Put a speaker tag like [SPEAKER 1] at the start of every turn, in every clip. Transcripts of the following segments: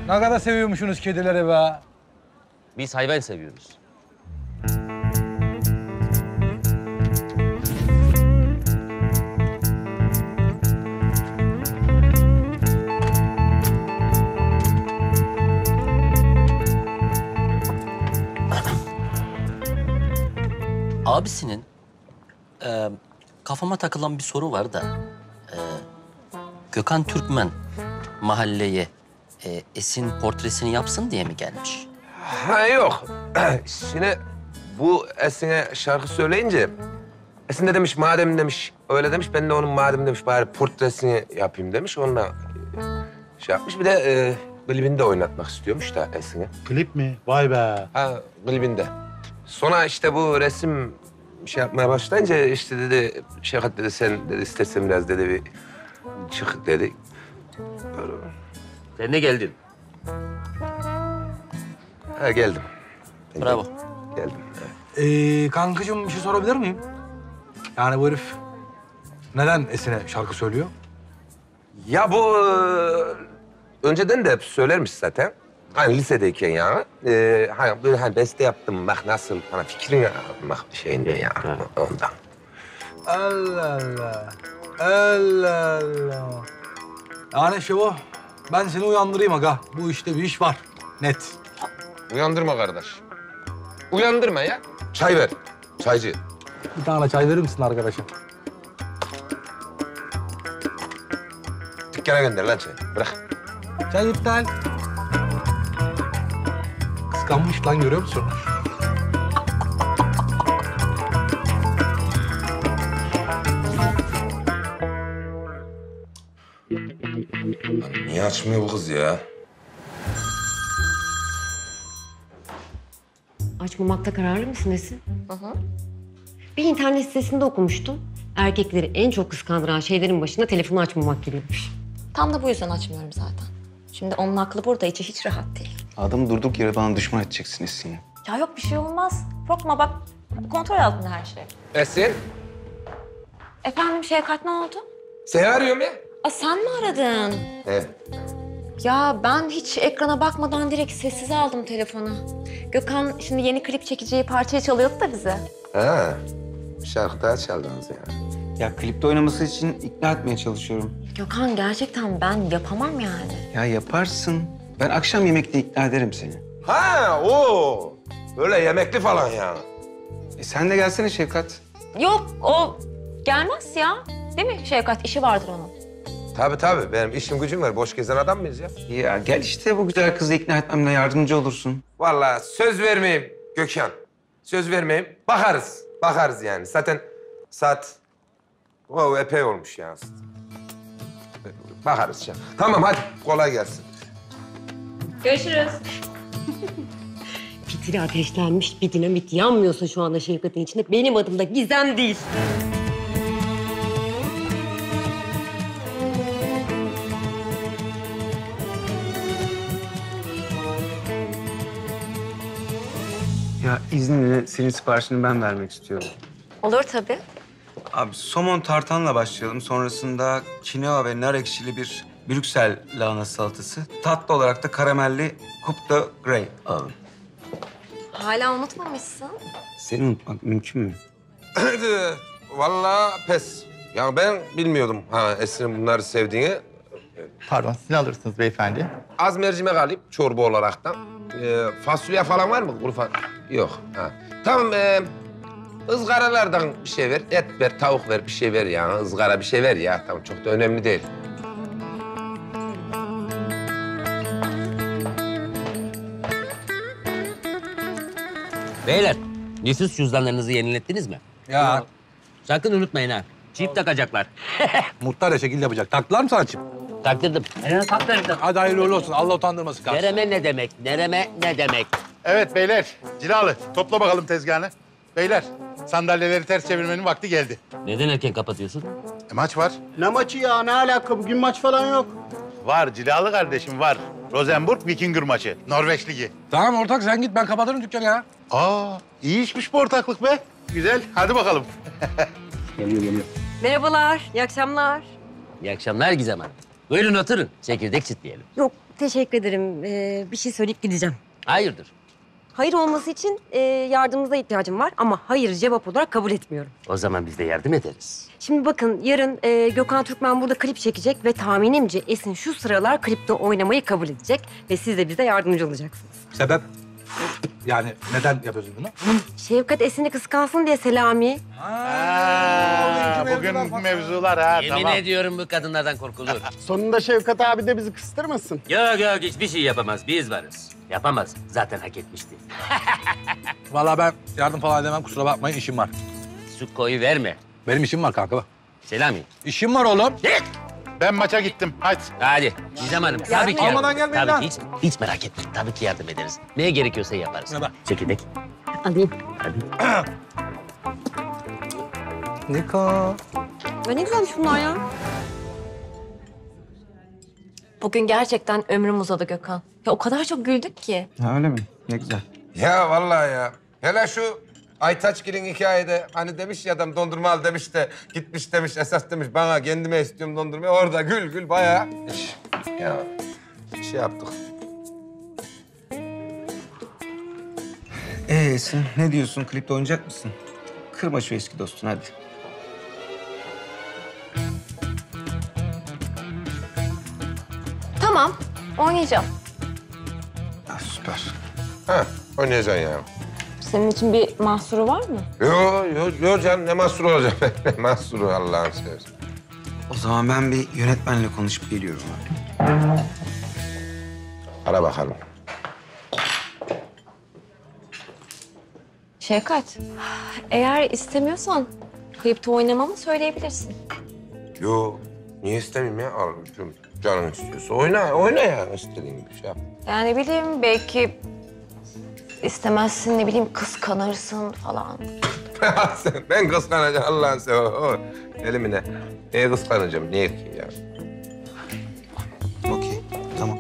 [SPEAKER 1] Ne kadar seviyormuşsunuz kedileri be.
[SPEAKER 2] Biz hayvan seviyoruz. Abisinin kafama takılan bir soru var da Gökhan Türkmen mahalleye Esin portresini yapsın diye mi gelmiş?
[SPEAKER 3] Ha yok. Şimdi bu Esin'e şarkı söyleyince Esin de demiş madem demiş öyle demiş ben de onun madem demiş bari portresini yapayım demiş. Onunla şey yapmış. Bir de klibini de oynatmak istiyormuş da Esin'e.
[SPEAKER 4] Klip mi? Vay be.
[SPEAKER 3] Ha klibinde. Sonra işte bu resim şey yapmaya başlayınca işte dedi Şevkat dedi sen dedi istersen biraz dedi bir çık dedi. Böyle.
[SPEAKER 2] Sen de geldin.
[SPEAKER 3] Ha geldim. Ben
[SPEAKER 2] Bravo.
[SPEAKER 3] Geldim. Evet.
[SPEAKER 1] Kankacığım bir şey sorabilir miyim? Yani bu herif neden Esin'e şarkı söylüyor?
[SPEAKER 3] Ya bu önceden de hep söylermiş zaten. Hani lisedeyken yani. Hani böyle hani beste yaptım bak nasıl bana fikrini almak şeyinde ya ondan.
[SPEAKER 1] Allah Allah. Allah Allah. Yani Şevo, ben seni uyandırayım aga. Bu işte bir iş var. Net.
[SPEAKER 3] Uyandırma kardeş. Uyandırma ya. Çay ver. Çaycı.
[SPEAKER 1] Bir tane çay verir misin arkadaşım?
[SPEAKER 3] Dükkana gönder lan çay. Bırak.
[SPEAKER 1] Çay iptal. Kıskanmış lan görüyor musun?
[SPEAKER 3] Niye açmıyor bu kız ya?
[SPEAKER 5] Açmamakta kararlı mısın Esin? Bir internet sitesinde okumuştum. Erkekleri en çok kıskandıran şeylerin başında telefonu açmamak geliyormuş.
[SPEAKER 6] Tam da bu yüzden açmıyorum zaten. Şimdi onun aklı burada, içi hiç rahat değil.
[SPEAKER 7] Adam durduk yere bana düşman edeceksin Esin ya.
[SPEAKER 6] Ya yok bir şey olmaz. Korkma bak, kontrol altında her şey.
[SPEAKER 3] Esin.
[SPEAKER 6] Efendim Şevkat ne oldu?
[SPEAKER 3] Seni arıyorum ya.
[SPEAKER 6] Aa, sen mi aradın?
[SPEAKER 3] Evet.
[SPEAKER 6] Ya ben hiç ekrana bakmadan direkt sessize aldım telefonu. Gökhan şimdi yeni klip çekeceği parçayı çalıyordu da bize.
[SPEAKER 3] Ha. Şarkı daha çaldınız yani.
[SPEAKER 7] Ya klipte oynaması için ikna etmeye çalışıyorum.
[SPEAKER 6] Gökhan gerçekten ben yapamam yani.
[SPEAKER 7] Ya yaparsın. Ben akşam yemekte ikna ederim seni.
[SPEAKER 3] Ha o. Böyle yemekli falan yani.
[SPEAKER 7] Sen de gelsene Şevkat.
[SPEAKER 6] Yok o gelmez ya. Değil mi Şevkat? İşi vardır onun.
[SPEAKER 3] Tabii benim işim gücüm var. Boş gezen adam mıyız ya?
[SPEAKER 7] Ya gel işte bu güzel kızı ikna etmemle yardımcı olursun.
[SPEAKER 3] Vallahi söz vermeyeyim Gökhan. Söz vermeyeyim. Bakarız. Bakarız yani. Zaten saat epey olmuş ya. Bakarız ya. Tamam hadi kolay gelsin.
[SPEAKER 6] Görüşürüz.
[SPEAKER 5] Fitili ateşlenmiş bir dinamit yanmıyorsa şu anda Şevkat'ın içinde benim adım da Gizem değil.
[SPEAKER 7] Ya izninle senin siparişini ben vermek istiyorum.
[SPEAKER 6] Olur tabii.
[SPEAKER 7] Abi somon tartanla başlayalım. Sonrasında kinoa ve nar ekşili bir Brüksel lahana salatası. Tatlı olarak da karamelli Coupe de Grey alalım.
[SPEAKER 6] Hala unutmamışsın.
[SPEAKER 7] Seni unutmak mümkün mü?
[SPEAKER 3] Vallahi pes. Ya ben bilmiyordum Esin'in bunları sevdiğini.
[SPEAKER 4] Pardon, siz ne alırsınız beyefendi?
[SPEAKER 3] Az mercimek alayım çorba olaraktan. Fasulye falan var mı? Kuru yok. Ha. Tamam ızgaralardan bir şey ver. Et ver, tavuk ver, bir şey ver ya. Izgara bir şey ver ya. Tamam çok da önemli değil.
[SPEAKER 2] Beyler, nüfus cüzdanlarınızı yenilettiniz mi?
[SPEAKER 1] Ya
[SPEAKER 2] Sakın unutmayın ha. Çip takacaklar.
[SPEAKER 1] muhtar ya şekil yapacak. Taktılar mı sana çip?
[SPEAKER 2] Taktırdım. Taktırdım.
[SPEAKER 1] Hadi hayırlı uğurlu olsun. Allah utandırmasın kardeşim.
[SPEAKER 2] Nereme ne demek? Nereme ne demek?
[SPEAKER 4] Evet beyler, Cilalı topla bakalım tezgahını. Beyler, sandalyeleri ters çevirmenin vakti geldi.
[SPEAKER 2] Neden erken kapatıyorsun?
[SPEAKER 4] Maç var.
[SPEAKER 8] Ne maçı ya? Ne alaka? Bugün maç falan yok.
[SPEAKER 4] Var Cilalı kardeşim var. Rosenborg Vikingur maçı, Norveç Ligi.
[SPEAKER 1] Tamam ortak sen git ben kapatırım dükkanı ya.
[SPEAKER 4] Aa, iyi işmiş bu ortaklık be. Güzel, hadi bakalım.
[SPEAKER 5] Merhabalar, iyi akşamlar.
[SPEAKER 2] İyi akşamlar Gizem Hanım. Buyurun oturun. Çekirdek çitleyelim.
[SPEAKER 5] Yok, Çok teşekkür ederim. Bir şey söyleyip gideceğim.
[SPEAKER 2] Hayırdır?
[SPEAKER 5] Hayır olması için yardımınıza ihtiyacım var ama hayır cevap olarak kabul etmiyorum.
[SPEAKER 2] O zaman biz de yardım ederiz.
[SPEAKER 5] Şimdi bakın yarın Gökhan Türkmen burada klip çekecek ve tahminimce Esin şu sıralar klipte oynamayı kabul edecek ve siz de bize yardımcı olacaksınız.
[SPEAKER 1] Sebep? Yani neden yapıyorsun bunu?
[SPEAKER 5] Şevkat Esin'i kıskansın diye Selami.
[SPEAKER 4] Bugün mevzular ha,
[SPEAKER 2] Yemin
[SPEAKER 4] tamam.
[SPEAKER 2] ediyorum bu kadınlardan korkulur.
[SPEAKER 8] Sonunda Şevkat abi de bizi kıstırmasın.
[SPEAKER 2] Yok yok hiçbir şey yapamaz. Biz varız. Yapamaz. Zaten hak etmişti.
[SPEAKER 1] Vallahi ben yardım falan edemem, kusura bakmayın, işim var.
[SPEAKER 2] Su koyu verme.
[SPEAKER 1] Benim işim var kanka bak.
[SPEAKER 2] Selami.
[SPEAKER 1] İşim var oğlum.
[SPEAKER 4] Ben maça gittim. Hadi.
[SPEAKER 2] Hadi Gizem Hanım. Tabii ki
[SPEAKER 1] almadan
[SPEAKER 2] yardım.
[SPEAKER 1] gelmeyin
[SPEAKER 2] Tabii
[SPEAKER 1] lan.
[SPEAKER 2] ki hiç merak etme. Tabii ki yardım ederiz. Neye gerekiyorsa yaparız.
[SPEAKER 1] Ne bak?
[SPEAKER 2] Çekirdek.
[SPEAKER 5] Alayım.
[SPEAKER 1] Niko.
[SPEAKER 5] Ya ne güzelmiş bunlar ya.
[SPEAKER 6] Bugün gerçekten ömrüm uzadı Gökhan. Ya o kadar çok güldük ki.
[SPEAKER 7] Ha, öyle mi? Ne güzel.
[SPEAKER 3] Ya vallahi ya. Hele şu Aytaçgil'in hikayede hani demiş ya adam dondurma al demiş de gitmiş demiş esas demiş bana kendime istiyorum dondurmayı. Orada gül gül bayağı ya şey yaptık.
[SPEAKER 7] Esin ne diyorsun? Klipte oynayacak mısın? Kırma şu eski dostunu hadi.
[SPEAKER 6] Tamam, oynayacağım.
[SPEAKER 7] Ha, süper.
[SPEAKER 3] Ha oynayacaksın ya.
[SPEAKER 6] Senin için bir mahsuru var mı?
[SPEAKER 3] Yo canım ne mahsur olacak ne mahsuru Allah'ını seversen.
[SPEAKER 7] O zaman ben bir yönetmenle konuşup geliyorum abi.
[SPEAKER 3] Ara bakalım.
[SPEAKER 6] Şevkat, eğer istemiyorsan klipte oynamamı söyleyebilirsin.
[SPEAKER 3] Yo niye istemeyeyim ya? Al canın istiyorsa oyna ya istediğin gibi şey yap.
[SPEAKER 6] Yani bileyim belki istemezsin ne bileyim kıskanırsın falan.
[SPEAKER 3] Ben kıskanacağım Allah'ını seversen. Elimine. Neye kıskanacağım? Niye ki ya?
[SPEAKER 7] Okey. Tamam.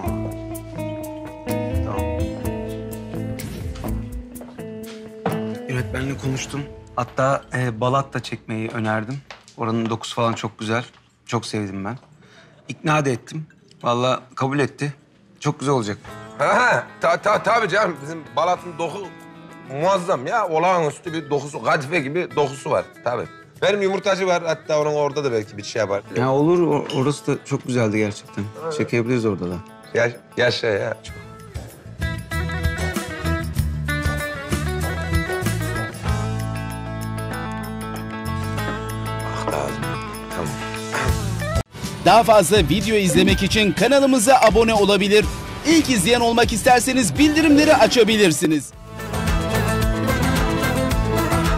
[SPEAKER 7] Yönetmenle konuştum. Hatta Balat da çekmeyi önerdim. Oranın dokusu falan çok güzel. Çok sevdim ben. İkna da ettim. Vallahi kabul etti. Çok güzel olacak.
[SPEAKER 3] Tabii canım. Bizim Balat'ın doku muazzam ya. Olağanüstü bir dokusu, kadife gibi dokusu var. Tabii. Benim yumurtacı var. Hatta onun orada da belki bir şey yapar.
[SPEAKER 7] Ya olur. Orası da çok güzeldi gerçekten. Çekebiliriz orada da.
[SPEAKER 3] Yaşa ya. Çok. Tamam.
[SPEAKER 9] Daha fazla video izlemek için kanalımıza abone olabilir. İlk izleyen olmak isterseniz bildirimleri açabilirsiniz.